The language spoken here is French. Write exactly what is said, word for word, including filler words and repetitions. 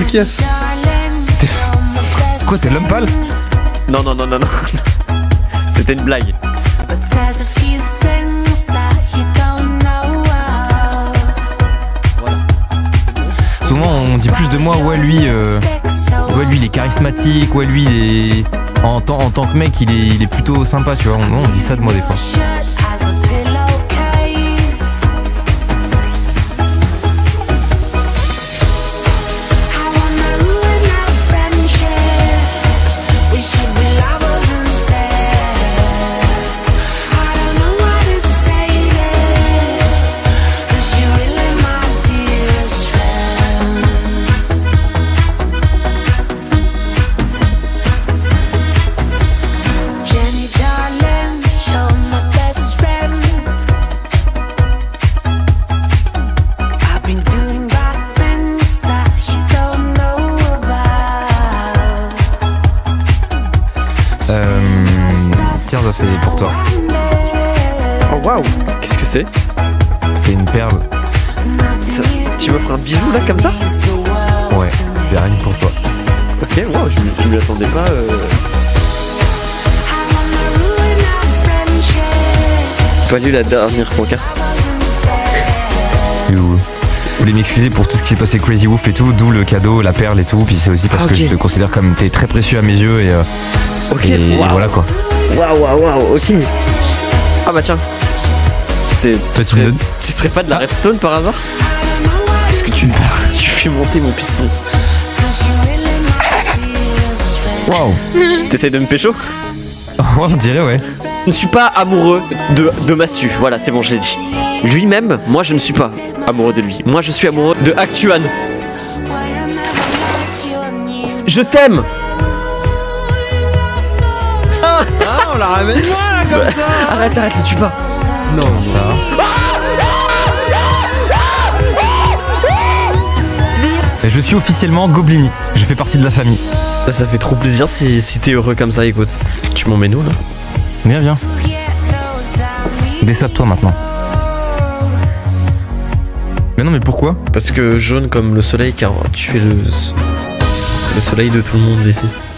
truc, yes. Quoi, t'es l'homme pâle? Non, non, non, non, non. C'était une blague. Voilà. Souvent on dit plus de moi, ouais lui, euh, ouais lui il est charismatique, ouais lui il est... En, tant, en tant que mec il est, il est plutôt sympa, tu vois, on, on dit ça de moi des fois. Euh, Tears of, c'est pour toi. Oh waouh. Qu'est-ce que c'est? C'est une perle. Ça, tu m'offres un bijou là comme ça? Ouais, c'est rien que pour toi. Ok, wow, je, je m'y attendais pas. Euh... Pas lu la dernière pancarte. You. Je voulais m'excuser pour tout ce qui s'est passé Crazy Wolf et tout, d'où le cadeau, la perle et tout, puis c'est aussi parce okay. que je te considère comme t'es très précieux à mes yeux et, euh, ok, et, wow. et voilà quoi. Waouh, waouh, waouh, ok. Ah bah tiens. Tu, serais, me... tu serais pas de la ah. Redstone par hasard? Parce que tu, tu fais monter mon piston. Waouh. T'essayes de me pécho? Ouais, on dirait, ouais. Je ne suis pas amoureux de, de Mastu, voilà, c'est bon, je l'ai dit. Lui-même, moi je ne suis pas amoureux de lui. Moi je suis amoureux de Actuan. Je t'aime. Ah, on la ramène loin là comme bah, ça. Arrête, arrête, le tue pas. Non, ça. Et je suis officiellement Goblini. Je fais partie de la famille. Ça, ça fait trop plaisir si, si t'es heureux comme ça, écoute. Tu m'en mets nous là? Viens, viens. Déçois-toi maintenant. Mais non, mais pourquoi? Parce que jaune comme le soleil, car tu es le, le soleil de tout le monde ici.